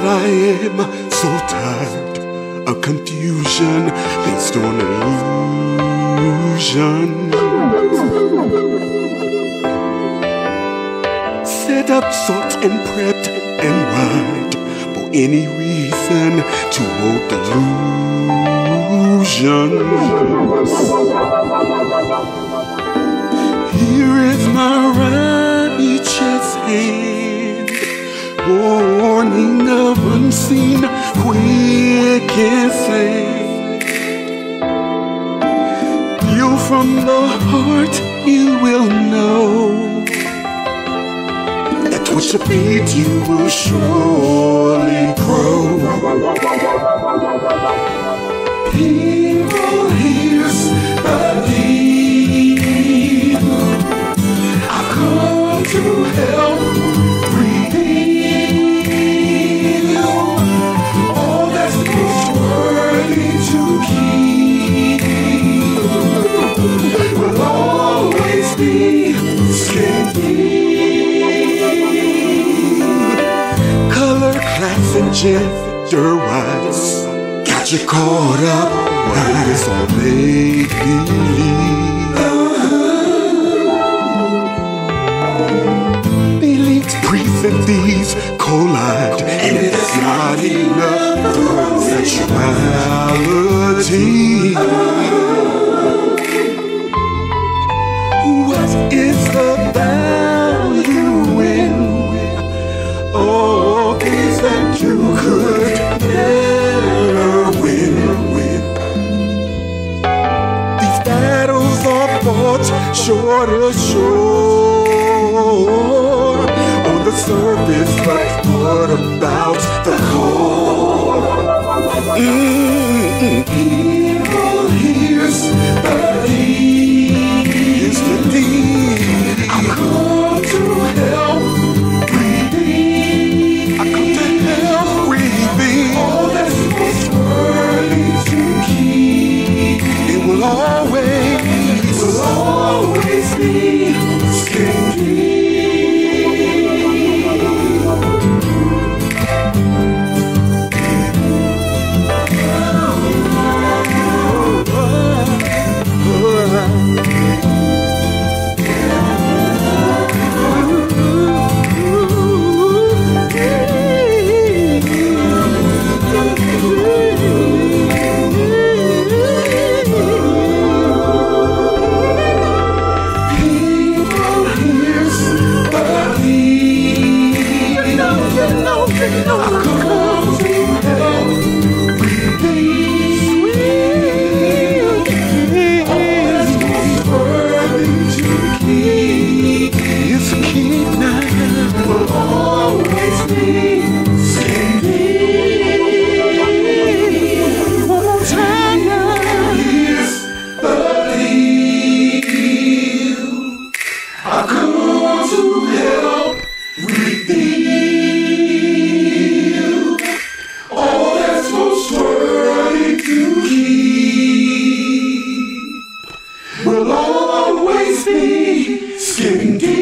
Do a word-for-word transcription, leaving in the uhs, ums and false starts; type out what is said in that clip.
But I am so tired of confusion based on illusion. Set up, sought, and prepped and wide for any reason to hold delusions. Here is my righteous hand, warning of unseen, quick and sad. Feel from the heart, you will know that what you feed you will surely grow. People, here's the deal. I've come to help reveal all that's most worthy to keep. Will always be skin deep. Color, class, and gender-wise got you caught up while it's all make-believe. Priests and thieves collide, and it's not enough for sexuality. What is the value in all things that you could never win with? These battles are fought short of shore. The surface, but what about the core? Mm-hmm. People, here's the deed. Here's the deed. I've come to help redeem. I come to help redeem all that's most worthy to keep. It will always, it will always be skin deep. Will always be skin deep.